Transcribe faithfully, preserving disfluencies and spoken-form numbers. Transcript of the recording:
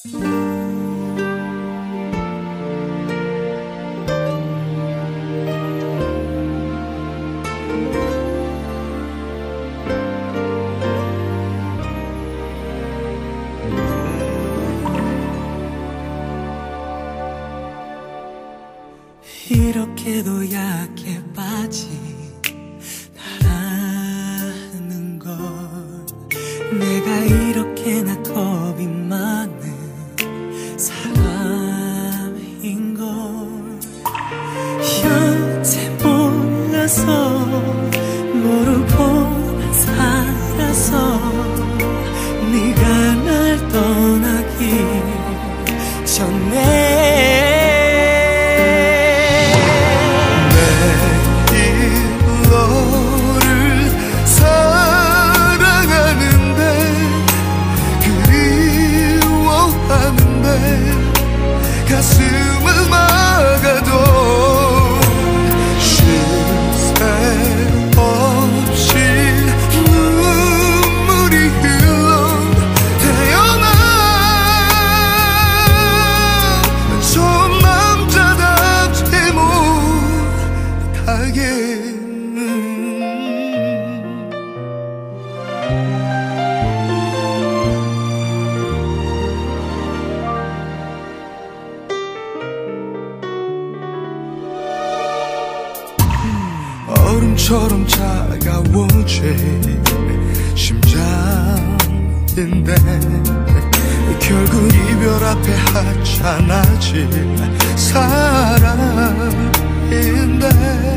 이렇게도 약해 빠진 나라는 걸, 내가 이렇게나 겁이 많은 사람인 걸 여태 몰라서 모르고 살아서 네가 날 떠나기 전에 가슴을 막아도 쉴 새 없이 눈물이 흘러 태어나 저 남자답지 못하겠는 얼음처럼 차가워진 심장인데 결국 이별 앞에 하찮아진 사랑인데